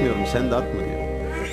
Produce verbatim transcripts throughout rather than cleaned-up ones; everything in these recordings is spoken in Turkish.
atmıyorum, sen de atma diyor.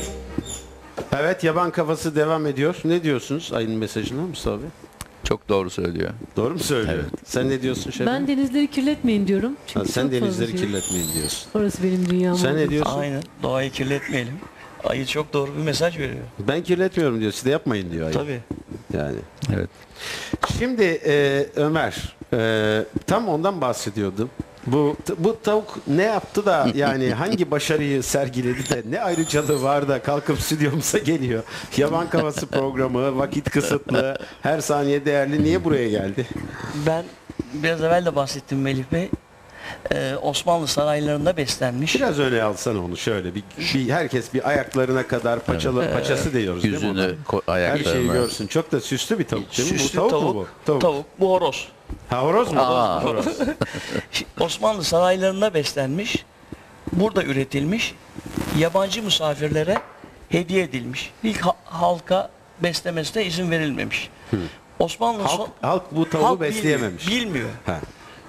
Evet, yaban kafası devam ediyor. Ne diyorsunuz ayın mesajına Mustafa Bey? Çok doğru söylüyor. Doğru mu söylüyor? Evet. Sen ne diyorsun Şebnem? Ben denizleri kirletmeyin diyorum. Ha, Çünkü sen çok fazla denizleri şey. kirletmeyin diyorsun. Orası benim dünyam. Sen olduğu ne için. diyorsun? Aynen. Doğayı kirletmeyelim. Ayı çok doğru bir mesaj veriyor. Ben kirletmiyorum diyor. Siz de yapmayın diyor ayı. Tabii. Yani. Evet. Şimdi e, Ömer, e, tam ondan bahsediyordum. Bu bu tavuk ne yaptı da yani hangi başarıyı sergiledi de ne ayrıcalığı var da kalkıp stüdyomuza geliyor. Yaban Kafası programı, vakit kısıtlı, her saniye değerli. Niye buraya geldi? Ben biraz evvel de bahsettim Melih Bey. Ee, Osmanlı saraylarında beslenmiş. Biraz öne alsana onu şöyle. Bir, bir herkes bir ayaklarına kadar paçalı paçası diyoruz değil mi? ona? Yüzünü, ko- Her şeyi ayaklarını. görsün. Çok da süslü bir tavuk değil mi? Süslü Bu tavuk, tavuk, mu bu? Tavuk. tavuk. Bu horoz. Ha, horoz mu? Aa. Horoz. Osmanlı saraylarında beslenmiş. Burada üretilmiş. Yabancı misafirlere hediye edilmiş. İlk ha- halka beslemesine izin verilmemiş. Osmanlı halk, son- halk bu tavuğu halk besleyememiş. Bilmiyor. bilmiyor. Ha.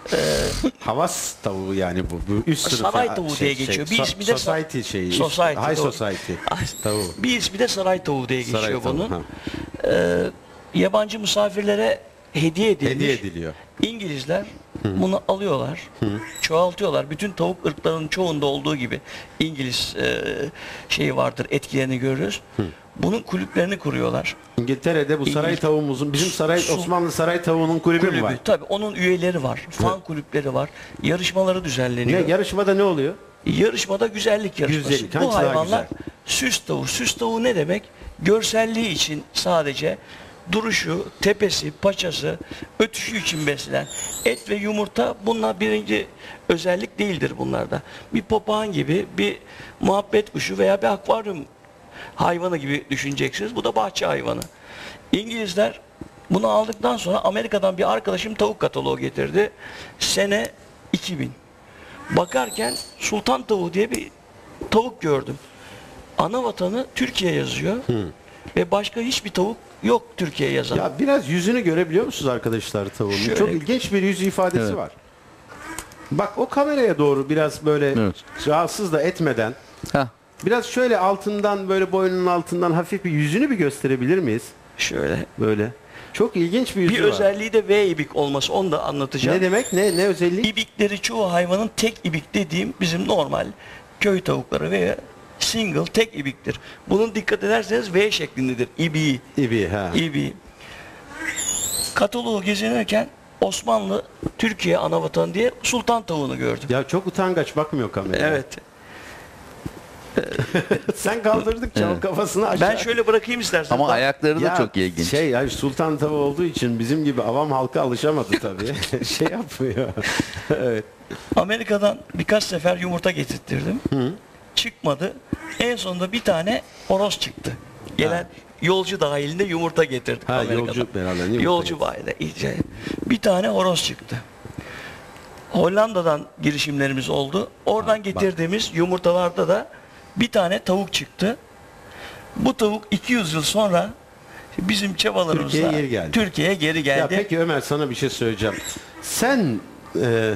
Havas tavuğu yani bu. bu üst sınıf. Saray ya- tavuğu diye geçiyor. Bir so- ismi de sa- society şeyi. üst- Society, High doğru. society Ay, tavuğu. Bir ismi de saray tavuğu diye geçiyor Saray tavuğu, bunun. ha. Ee, yabancı misafirlere hediye edilmiş. Hediye ediliyor. İngilizler bunu alıyorlar, çoğaltıyorlar. Bütün tavuk ırklarının çoğunda olduğu gibi İngiliz e, şeyi vardır, etkilerini görürüz. Bunun kulüplerini kuruyorlar. İngiltere'de bu saray İngiliz- tavuğumuzun, bizim saray Su- Osmanlı saray tavuğunun kulübü, mü Kulübü, var? tabii onun üyeleri var, fan kulüpleri var, yarışmaları düzenleniyor. Ne, yarışmada ne oluyor? Yarışmada güzellik yarışması. Güzellik, Bu hangisi daha hayvanlar güzel? süs tavuğu. Süs tavuğu ne demek? Görselliği için sadece duruşu, tepesi, paçası, ötüşü için beslenen et ve yumurta bunlar birinci özellik değildir bunlarda. Bir papağan gibi, bir muhabbet kuşu veya bir akvaryum hayvanı gibi düşüneceksiniz. Bu da bahçe hayvanı. İngilizler bunu aldıktan sonra Amerika'dan bir arkadaşım tavuk kataloğu getirdi. Sene iki bin. Bakarken sultan tavuğu diye bir tavuk gördüm. Ana vatanı Türkiye yazıyor. Ve başka hiçbir tavuk yok Türkiye yazan. Ya biraz yüzünü görebiliyor musunuz arkadaşlar tavuğun? Şöyle- Çok ilginç bir yüz ifadesi Evet. var. Bak o kameraya doğru biraz böyle Evet. rahatsız da etmeden Hah. biraz şöyle altından böyle boynunun altından hafif bir yüzünü bir gösterebilir miyiz? Şöyle. Böyle. Çok ilginç bir yüzü Bir var. özelliği de V ibik olması. Onu da anlatacağım. Ne demek? Ne ne özelliği? İbikleri çoğu hayvanın tek ibik dediğim bizim normal köy tavukları veya single tek ibiktir. Bunun dikkat ederseniz V şeklindedir. İbiği. İbi ha. İbi. Kataloğu gezinirken Osmanlı Türkiye anavatan diye sultan tavuğunu gördüm. Ya çok utangaç bakmıyor kameraya. Evet. Sen kaldırdıkça o kafasını aşağı. Ben şöyle bırakayım istersen. Ama ayakları da Ya çok ilginç. Şey yani sultan tavuğu olduğu için bizim gibi avam halka alışamadı tabii. şey yapmıyor. Evet. Amerika'dan birkaç sefer yumurta getirttirdim. Çıkmadı. En sonunda bir tane horoz çıktı. Gelen Ha. yolcu dahilinde yumurta getirdim Ha, Amerika'dan. yolcu beraber yumurta Yolcu bahide. iyice. Bir tane horoz çıktı. Hollanda'dan girişimlerimiz oldu. Oradan getirdiğimiz yumurtalarda da bir tane tavuk çıktı. Bu tavuk iki yüz yıl sonra bizim çabalarımızla Türkiye'ye geri geldi. Türkiye'ye geri geldi. Ya peki Ömer sana bir şey söyleyeceğim. Sen e,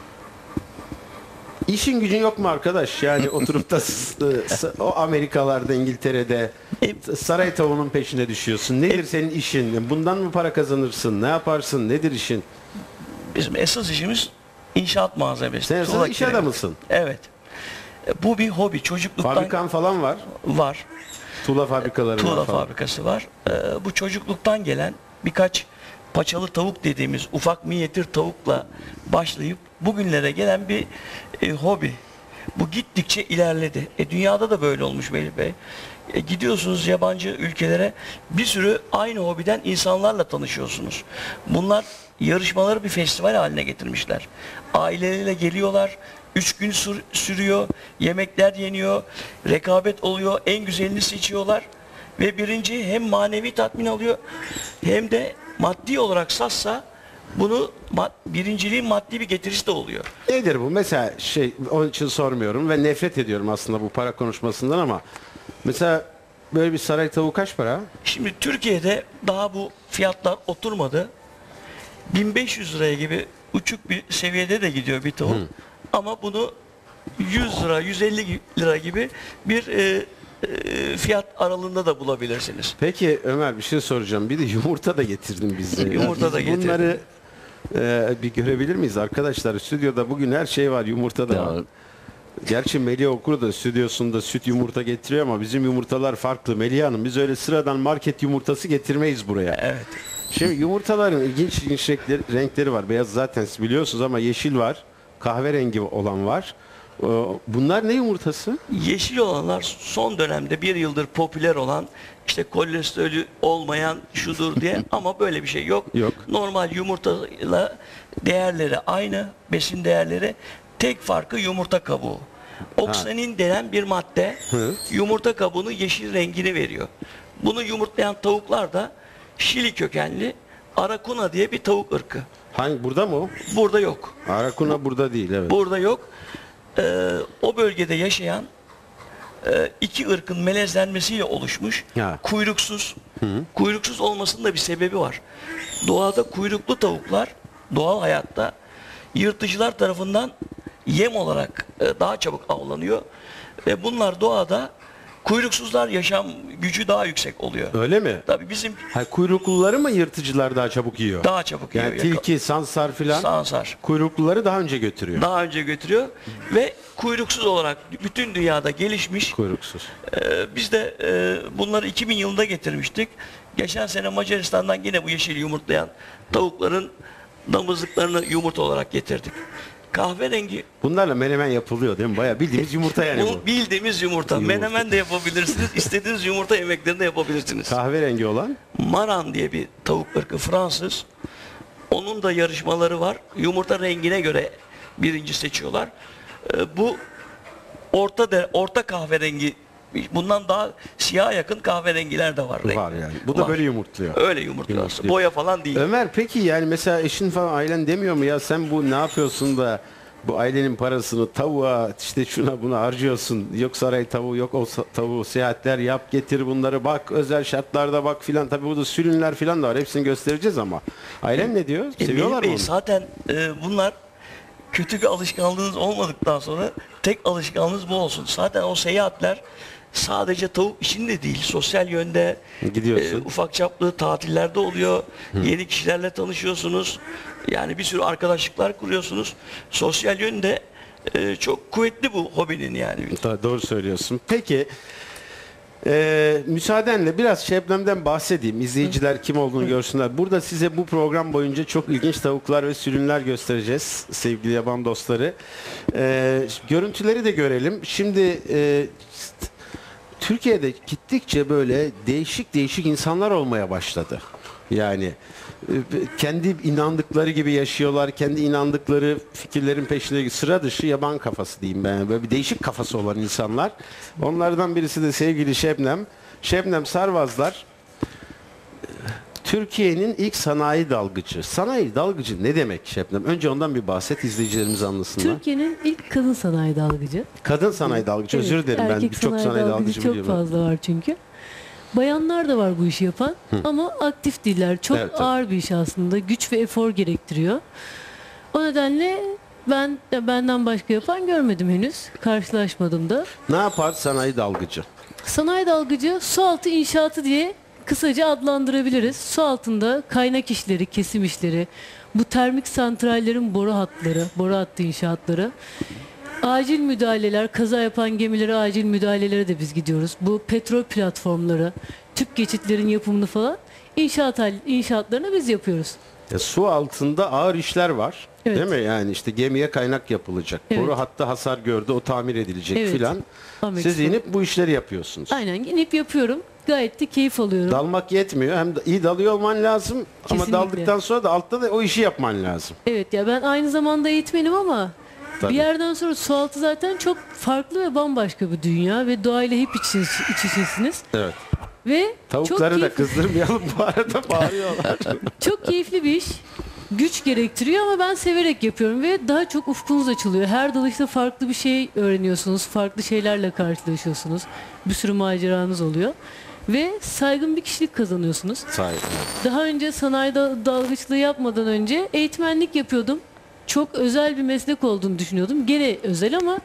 işin gücün yok mu arkadaş? Yani oturup da s- s- o Amerikalarda, İngiltere'de E- saray tavuğunun peşine düşüyorsun. Nedir senin işin? Bundan mı para kazanırsın? Ne yaparsın? Nedir işin? Bizim esas işimiz inşaat malzemesi. Sen Tuğla esas iş kiremit. adamısın. Evet. E, Bu bir hobi. Çocukluktan Fabrikan falan var. var. Tuğla fabrikaları Tuğla var falan. fabrikası var. E, bu çocukluktan gelen birkaç paçalı tavuk dediğimiz ufak minyatür tavukla başlayıp bugünlere gelen bir e, hobi. Bu gittikçe ilerledi. E, dünyada da böyle olmuş Melih Bey. E, gidiyorsunuz yabancı ülkelere, bir sürü aynı hobiden insanlarla tanışıyorsunuz. Bunlar yarışmaları bir festival haline getirmişler. Aileleriyle geliyorlar. Üç gün sür- sürüyor. Yemekler yeniyor. Rekabet oluyor. En güzelini seçiyorlar. Ve birinci hem manevi tatmin alıyor hem de maddi olarak satsa bunu ma- birinciliğin maddi bir getirisi de oluyor. Nedir bu? Mesela şey onun için sormuyorum ve nefret ediyorum aslında bu para konuşmasından ama mesela böyle bir saray tavuğu kaç para? Şimdi Türkiye'de daha bu fiyatlar oturmadı. bin beş yüz liraya gibi uçuk bir seviyede de gidiyor bir tavuk. Ama bunu yüz lira, yüz elli lira gibi bir e, e, fiyat aralığında da bulabilirsiniz. Peki Ömer bir şey soracağım. Bir de yumurta da getirdin bize. Yumurta da Biz getirdim. Bunları e, bir görebilir miyiz arkadaşlar? Stüdyoda bugün her şey var. Yumurta da var. Gerçi Melih Okur da stüdyosunda süt yumurta getiriyor ama bizim yumurtalar farklı. Melih Hanım biz öyle sıradan market yumurtası getirmeyiz buraya. Evet. Şimdi yumurtaların ilginç ilginç renkleri, renkleri var. Beyaz zaten siz biliyorsunuz ama yeşil var. Kahverengi olan var. Ee, Bunlar ne yumurtası? Yeşil olanlar son dönemde bir yıldır popüler olan işte kolesterolü olmayan şudur diye ama böyle bir şey yok. Yok. Normal yumurtayla değerleri aynı, besin değerleri, tek farkı yumurta kabuğu. Oksanin denen bir madde Hı. yumurta kabuğunu yeşil rengini veriyor. Bunu yumurtlayan tavuklar da Şili kökenli Arakuna diye bir tavuk ırkı. Hangi burada mı o? Burada yok. Arakuna burada değil evet. Burada yok. Ee, o bölgede yaşayan e, iki ırkın melezlenmesiyle oluşmuş Ya. kuyruksuz. Kuyruksuz olmasının da bir sebebi var. Doğada kuyruklu tavuklar doğal hayatta yırtıcılar tarafından yem olarak e, daha çabuk avlanıyor. Ve bunlar doğada kuyruksuzlar yaşam gücü daha yüksek oluyor. Öyle mi? Tabii bizim Ha, kuyrukluları mı yırtıcılar daha çabuk yiyor? daha çabuk yani yiyor. tilki, sansar filan Sansar. kuyrukluları daha önce götürüyor. Daha önce götürüyor ve kuyruksuz olarak bütün dünyada gelişmiş. Kuyruksuz. Ee, biz de e, bunları iki bin yılında getirmiştik. Geçen sene Macaristan'dan yine bu yeşil yumurtlayan tavukların damızlıklarını yumurta olarak getirdik. Kahverengi, Bunlarla menemen yapılıyor değil mi? Bayağı bildiğimiz yumurta yani bu. bu bildiğimiz yumurta. Yumurta. Menemen de yapabilirsiniz. İstediğiniz yumurta yemeklerini de yapabilirsiniz. Kahverengi olan Maran diye bir tavuk ırkı, Fransız. Onun da yarışmaları var. Yumurta rengine göre birinci seçiyorlar. Ee, bu orta de, orta kahverengi, bundan daha siyah yakın kahverengiler de var. renk. var yani. Bu da Var. böyle yumurtluyor. Öyle yumurtluyor aslında. Yumurtluyor. Boya falan değil. Ömer peki yani mesela eşin falan ailen demiyor mu ya sen bu ne yapıyorsun da bu ailenin parasını tavuğa işte şuna buna harcıyorsun. Yok saray tavuğu yok o sa- tavuğu seyahatler yap getir bunları bak özel şartlarda bak filan. Tabii burada sürünler filan da var hepsini göstereceğiz ama. Ailen ne diyor? E, Seviyorlar Melih mı Bey, onu? zaten e, bunlar kötü bir alışkanlığınız olmadıktan sonra tek alışkanlığınız bu olsun. Zaten o seyahatler sadece tavuk için de değil, sosyal yönde Gidiyorsun. e, ufak çaplı tatillerde oluyor. Yeni kişilerle tanışıyorsunuz. Yani bir sürü arkadaşlıklar kuruyorsunuz. Sosyal yönde e, çok kuvvetli bu hobinin yani. Da- Doğru söylüyorsun. Peki e, müsaadenle biraz Şebnem'den bahsedeyim. İzleyiciler kim olduğunu görsünler. Burada size bu program boyunca çok ilginç tavuklar ve sürünler göstereceğiz sevgili yaban dostları. E, görüntüleri de görelim. Şimdi e, Türkiye'de gittikçe böyle değişik değişik insanlar olmaya başladı. Yani e, kendi inandıkları gibi yaşıyorlar, kendi inandıkları fikirlerin peşinde sıra dışı yaban kafası diyeyim ben. Böyle bir değişik kafası olan insanlar. Onlardan birisi de sevgili Şebnem. Şebnem Sarvazlar Türkiye'nin ilk sanayi dalgıcı. Sanayi dalgıcı ne demek Şebnem? Önce ondan bir bahset izleyicilerimiz anlasınlar. Türkiye'nin ilk kadın sanayi dalgıcı. Kadın sanayi dalgıcı. Evet, Özür dilerim ben erkek birçok sanayi dalgıcı çok biliyorum. fazla var çünkü. Bayanlar da var bu işi yapan ama aktif değiller. Çok Evet, evet. ağır bir iş aslında. Güç ve efor gerektiriyor. O nedenle ben ya benden başka yapan görmedim henüz. Karşılaşmadım da. Ne yapar sanayi dalgıcı? Sanayi dalgıcı sualtı inşaatı diye kısaca adlandırabiliriz. Su altında kaynak işleri, kesim işleri, bu termik santrallerin boru hatları, boru hattı inşaatları, acil müdahaleler, kaza yapan gemilere acil müdahalelere de biz gidiyoruz. Bu petrol platformları, tüp geçitlerin yapımını falan inşaat hal- inşaatlarını biz yapıyoruz. Ya, su altında ağır işler var. Evet. Değil mi? Yani işte gemiye kaynak yapılacak. Evet. Boru hatta hasar gördü, o tamir edilecek Evet. filan. Amex Siz bu. inip bu işleri yapıyorsunuz. Aynen inip yapıyorum. Gayet de keyif alıyorum. Dalmak yetmiyor. Hem de iyi dalıyor olman lazım Kesinlikle. ama daldıktan sonra da altta da o işi yapman lazım. Evet ya ben aynı zamanda eğitmenim ama Tabii. bir yerden sonra sualtı zaten çok farklı ve bambaşka bir dünya ve doğayla hep iç, iç içesiniz. Evet. Ve çok, Tavukları da keyif- kızdırmayalım bu arada bağırıyorlar. çok keyifli bir iş. Güç gerektiriyor ama ben severek yapıyorum ve daha çok ufkunuz açılıyor. Her dalışta farklı bir şey öğreniyorsunuz. Farklı şeylerle karşılaşıyorsunuz. Bir sürü maceranız oluyor. Ve saygın bir kişilik kazanıyorsunuz. Sahip. Daha önce sanayi dal- dalgıçlığı yapmadan önce eğitmenlik yapıyordum. Çok özel bir meslek olduğunu düşünüyordum. Gene özel ama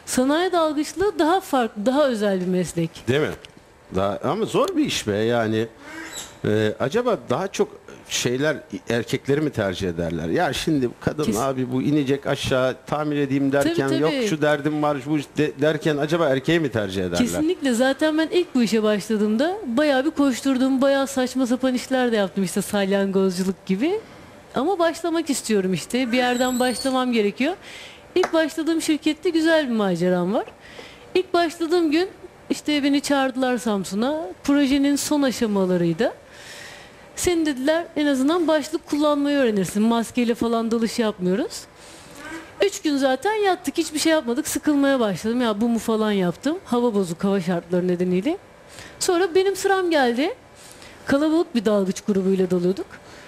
Sanayi dalgıçlığı daha farklı, daha özel bir meslek. Değil mi? Daha, ama zor bir iş be yani. Ee, acaba daha çok şeyler erkekleri mi tercih ederler? Ya şimdi kadın Kes- abi bu inecek aşağı tamir edeyim derken Tabii, yok tabii. şu derdim var bu de- derken acaba erkeği mi tercih ederler? Kesinlikle. Zaten ben ilk bu işe başladığımda bayağı bir koşturdum. Bayağı saçma sapan işler de yaptım, işte salyangozculuk gibi. Ama başlamak istiyorum işte. Bir yerden başlamam gerekiyor. İlk başladığım şirkette güzel bir maceram var. İlk başladığım gün işte beni çağırdılar Samsun'a. Projenin son aşamalarıydı. Senin dediler en azından başlık kullanmayı öğrenirsin. Maskeyle falan dalış yapmıyoruz. Üç gün zaten yattık, hiçbir şey yapmadık. Sıkılmaya başladım. Ya bu mu falan yaptım. Hava bozuk, hava şartları nedeniyle. Sonra benim sıram geldi. Kalabalık bir dalgıç grubuyla dalıyorduk.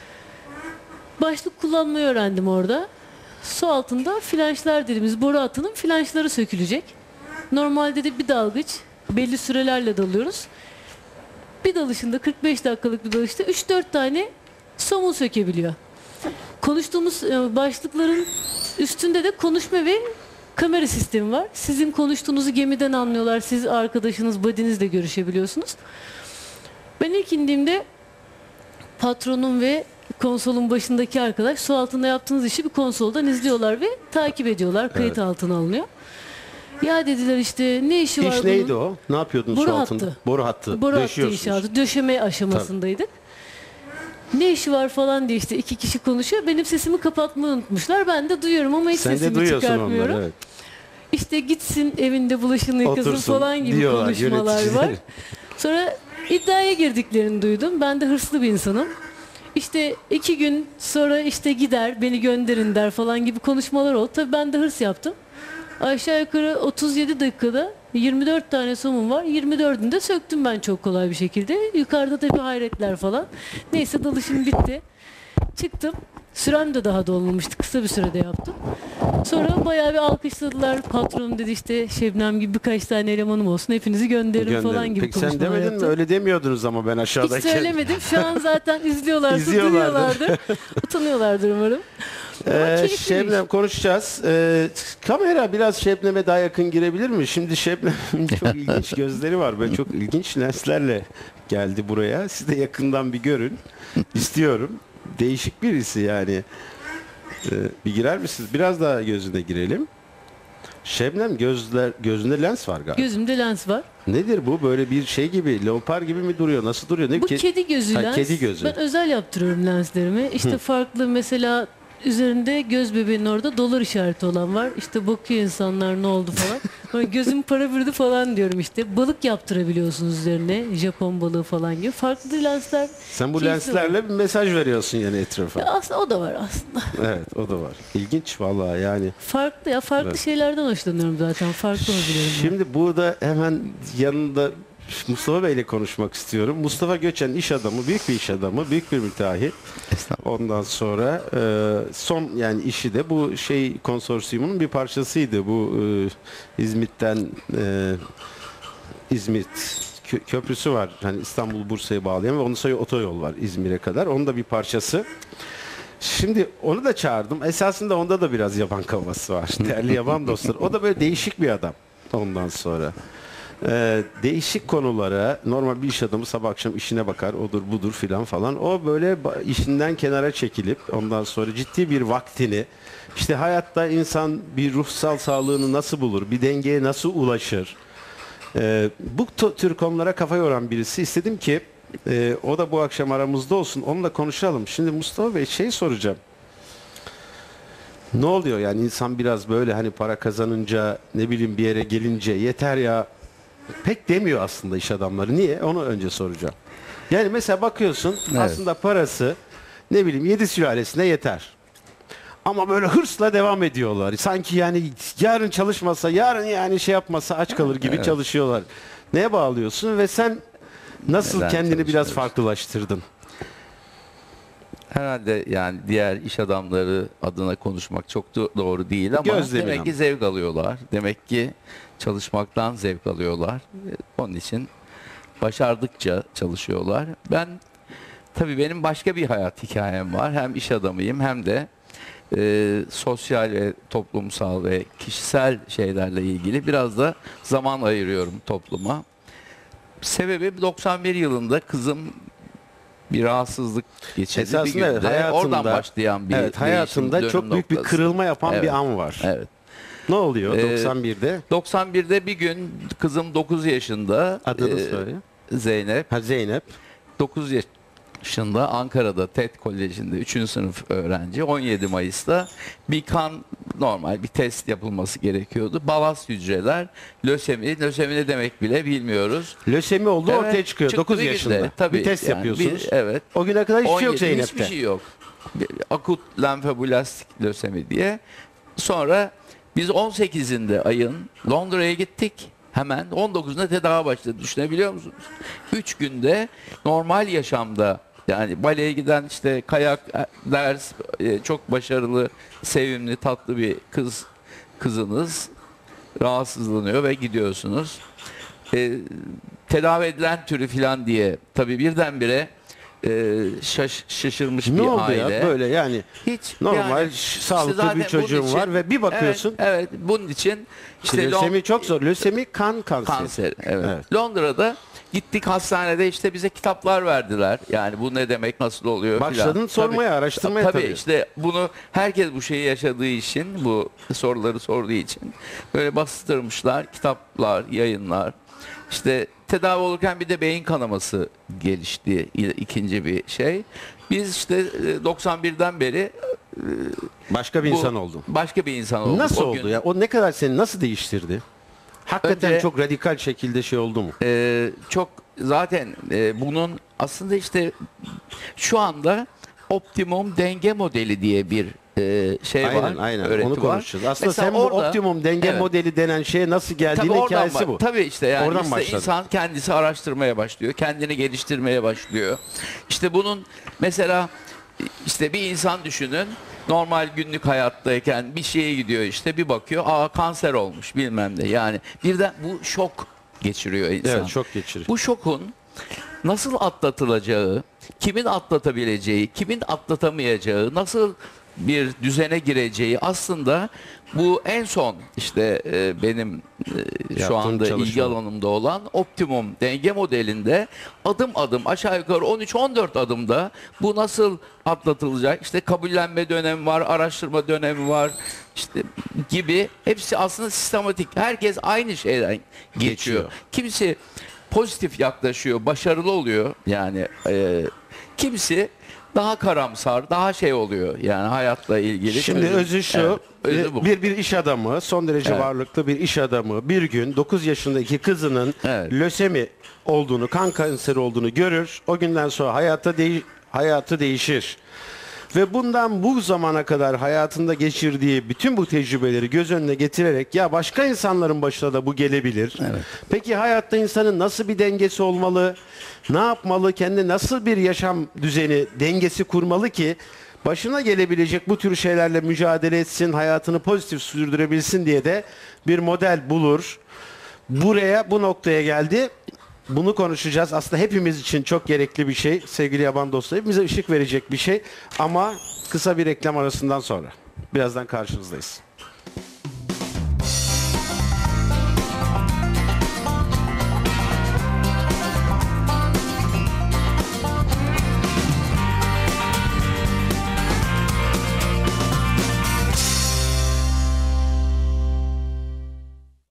Başlık kullanmayı öğrendim orada. Su altında flanşlar dediğimiz boru hattının flanşları sökülecek. Normalde de bir dalgıç belli sürelerle dalıyoruz. Bir dalışında kırk beş dakikalık bir dalışta üç dört tane somun sökebiliyor. Konuştuğumuz e, başlıkların üstünde de konuşma ve kamera sistemi var. Sizin konuştuğunuzu gemiden anlıyorlar. Siz arkadaşınız, buddy'nizle görüşebiliyorsunuz. Ben ilk indiğimde patronum ve konsolun başındaki arkadaş su altında yaptığınız işi bir konsoldan izliyorlar ve takip ediyorlar. Kayıt Evet. altına alınıyor. Ya dediler işte ne işi var İş bunun? neydi o? Ne yapıyordun Boru su altında? hattı. Boru hattı. Boru hattı Döşüyorsunuz. inşaatı. Döşeme aşamasındaydık. Ne işi var falan diye işte iki kişi konuşuyor. Benim sesimi kapatmayı unutmuşlar. Ben de duyuyorum ama hiç Sen de sesimi duyuyorsun çıkartmıyorum. onları. Evet. İşte gitsin evinde bulaşığını yıkasın Otursun falan gibi diyorlar konuşmalar yöneticiler. var. Sonra iddiaya girdiklerini duydum. Ben de hırslı bir insanım. İşte iki gün sonra işte gider beni gönderin der falan gibi konuşmalar oldu. Tabii ben de hırs yaptım. Aşağı yukarı otuz yedi dakikada yirmi dört tane somun var. yirmi dördünü de söktüm ben çok kolay bir şekilde. Yukarıda tabii hayretler falan. Neyse dalışım bitti. Çıktım. Sürem de daha dolmamıştı. Kısa bir sürede yaptım. Sonra bayağı bir alkışladılar. Patronum dedi işte Şebnem gibi birkaç tane elemanım olsun. Hepinizi gönderirim Gönderin. falan gibi Peki sen konuşmalar demedin mi? yaptım. Öyle demiyordunuz ama ben Hiç aşağıdayken. söylemedim. Şu an zaten izliyorlarsa İzliyorlardır. duyuyorlardır. Utanıyorlardır umarım. Ama Ee, keyifli bir iş. Şebnem konuşacağız. Ee, kamera biraz Şebnem'e daha yakın girebilir mi? Şimdi Şebnem'in çok ilginç gözleri var. Böyle çok ilginç lenslerle geldi buraya. Siz de yakından bir görün. İstiyorum. Değişik birisi yani. Ee, bir girer misiniz? Biraz daha gözüne girelim. Şebnem gözler gözünde lens var galiba. Gözümde lens var. Nedir bu? Böyle bir şey gibi, leopar gibi mi duruyor? Nasıl duruyor? Ne Bu ke- kedi gözü Ha, lens. kedi gözü. Ben özel yaptırıyorum lenslerimi. İşte farklı mesela üzerinde göz bebeğinin orada dolar işareti olan var. İşte bakıyor insanlar ne oldu falan. Böyle gözüm para bürüdü falan diyorum işte. Balık yaptırabiliyorsunuz üzerine. Japon balığı falan gibi. Farklı lensler. Sen bu keyifli lenslerle bir mesaj veriyorsun yani etrafa. Ya aslında o da var aslında. Evet, o da var. İlginç vallahi yani. Farklı ya farklı Evet. şeylerden hoşlanıyorum zaten. Farklı hobilerim var. Şimdi burada hemen yanında Mustafa Bey ile konuşmak istiyorum. Mustafa Göçen iş adamı, büyük bir iş adamı, büyük bir müteahhit. Ondan sonra e, son yani işi de bu şey konsorsiyumunun bir parçasıydı. Bu e, İzmit'ten e, İzmit kö- köprüsü var. Hani İstanbul Bursa'yı bağlayan ve onun sonra otoyol var İzmir'e kadar. Onun da bir parçası. Şimdi onu da çağırdım. Esasında onda da biraz yaban kavgası var. Değerli yaban dostlar. O da böyle değişik bir adam ondan sonra. Ee, değişik konulara normal bir iş adamı sabah akşam işine bakar odur budur filan falan. O böyle ba- işinden kenara çekilip ondan sonra ciddi bir vaktini işte hayatta insan bir ruhsal sağlığını nasıl bulur, bir dengeye nasıl ulaşır, ee, bu t- tür konulara kafa yoran birisi. İstedim ki e, o da bu akşam aramızda olsun, onunla konuşalım. Şimdi Mustafa Bey şey soracağım. Ne oluyor yani insan biraz böyle hani para kazanınca ne bileyim bir yere gelince yeter ya pek demiyor aslında iş adamları. Niye? Onu önce soracağım. Yani mesela bakıyorsun Evet. aslında parası ne bileyim yedi sülalesine yeter. Ama böyle hırsla devam ediyorlar. Sanki yani yarın çalışmasa, yarın yani şey yapmasa aç kalır gibi Evet. çalışıyorlar. Neye bağlıyorsun ve sen nasıl Neden kendini biraz çalışıyoruz? farklılaştırdın? Herhalde yani diğer iş adamları adına konuşmak çok do- doğru değil ama Gözlemin demek ama. ki zevk alıyorlar. Demek ki çalışmaktan zevk alıyorlar. E, Onun için başardıkça çalışıyorlar. Ben tabii benim başka bir hayat hikayem var. Hem iş adamıyım hem de e, sosyal ve toplumsal ve kişisel şeylerle ilgili biraz da zaman ayırıyorum topluma. Sebebi doksan bir yılında kızım bir rahatsızlık geçirdi Esasında bir günde. evet, hayatında, Oradan başlayan bir evet, hayatında değişim, çok dönüm büyük bir noktası. kırılma yapan Evet, bir an var. Evet. Ne oluyor Ee, doksan birde? doksan birde bir gün kızım dokuz yaşında. Adını e, söyle. Zeynep. Ha, Zeynep. dokuz yaşında Ankara'da TED Koleji'nde üçüncü sınıf öğrenci. on yedi Mayıs'ta bir kan, normal bir test yapılması gerekiyordu. Balast hücreler, lösemi, lösemi ne demek bile bilmiyoruz. Lösemi olduğu Evet, ortaya çıkıyor çıktı dokuz bir günde. yaşında. Tabii, bir test yani yapıyorsunuz. bir- evet. O güne kadar hiçbir şey yok on yedi, Zeynep'te. hiçbir şey yok. Bir- Akut lenfoblastik lösemi diye. Sonra biz on sekizinde ayın Londra'ya gittik. Hemen on dokuzunda tedavi başladı. Düşünebiliyor musunuz? üç günde normal yaşamda, yani baleye giden, işte kayak, ders, e, çok başarılı, sevimli, tatlı bir kız kızınız rahatsızlanıyor ve gidiyorsunuz. E, tedavi edilen türü falan diye tabii birdenbire e, şaş, şaşırmış Ne bir oldu aile. ya böyle yani Hiç normal yani, ş- işte sağlıklı zaten bir çocuğun bunun için- var ve bir bakıyorsun. Evet, evet, bunun için işte lösemi Lon- çok zor. Lösemi kan kanseri. kanser. Evet. Evet. Londra'da gittik, hastanede işte bize kitaplar verdiler. Yani bu ne demek, nasıl oluyor filan. Başladın sormaya, Tabii, araştırmaya tabii. tabii. işte bunu herkes bu şeyi yaşadığı için, bu soruları sorduğu için böyle bastırmışlar, kitaplar, yayınlar. İşte tedavi olurken bir de beyin kanaması gelişti, i- ikinci bir şey. Biz işte e, doksan birden beri Başka bir bu- insan oldun. başka bir insan olduk. Nasıl O oldu gün, ya? O ne kadar seni nasıl değiştirdi? Hakikaten Önce- çok radikal şekilde şey oldu mu? e, çok zaten e, bunun aslında işte şu anda optimum denge modeli diye bir e, şey var. Aynen aynen öğreti onu var. konuşacağız. Aslında Mesela sen bu orada- optimum denge Evet. modeli denen şeye nasıl Tabii geldiğinin oradan hikayesi ba- bu. Tabii işte yani Oradan işte başladı. insan kendisi araştırmaya başlıyor, kendini geliştirmeye başlıyor. İşte bunun mesela işte bir insan düşünün, normal günlük hayattayken bir şeye gidiyor, işte bir bakıyor, aa kanser olmuş bilmem ne. Yani birden bu şok geçiriyor insan. Evet, şok geçirir. Bu şokun nasıl atlatılacağı, kimin atlatabileceği, kimin atlatamayacağı, nasıl bir düzene gireceği aslında bu en son işte e, benim e, şu Yaptığın anda ilgi çalışma. alanımda olan optimum denge modelinde adım adım, aşağı yukarı on üç on dört adımda bu nasıl atlatılacak? İşte kabullenme dönemi var, araştırma dönemi var, işte gibi, hepsi aslında sistematik. Herkes aynı şeyden geçiyor. Geçiyor. Kimisi pozitif yaklaşıyor, başarılı oluyor. Yani e, kimisi daha karamsar, daha şey oluyor. Yani hayatla ilgili. Şimdi çözüm- özü şu, Evet, özü bu. bir bir iş adamı, son derece Evet. varlıklı bir iş adamı bir gün dokuz yaşındaki kızının Evet. lösemi olduğunu, kan kanseri olduğunu görür. O günden sonra hayata deği- hayatı değişir. Ve bundan bu zamana kadar hayatında geçirdiği bütün bu tecrübeleri göz önüne getirerek ya başka insanların başına da bu gelebilir. Peki hayatta insanın nasıl bir dengesi olmalı? Ne yapmalı? Kendi nasıl bir yaşam düzeni, dengesi kurmalı ki başına gelebilecek bu tür şeylerle mücadele etsin, hayatını pozitif sürdürebilsin diye de bir model bulur. Buraya, bu noktaya geldi. Bunu konuşacağız. Aslında hepimiz için çok gerekli bir şey. Sevgili yaban dostlar, hepimize ışık verecek bir şey. Ama kısa bir reklam arasından sonra. Birazdan karşınızdayız.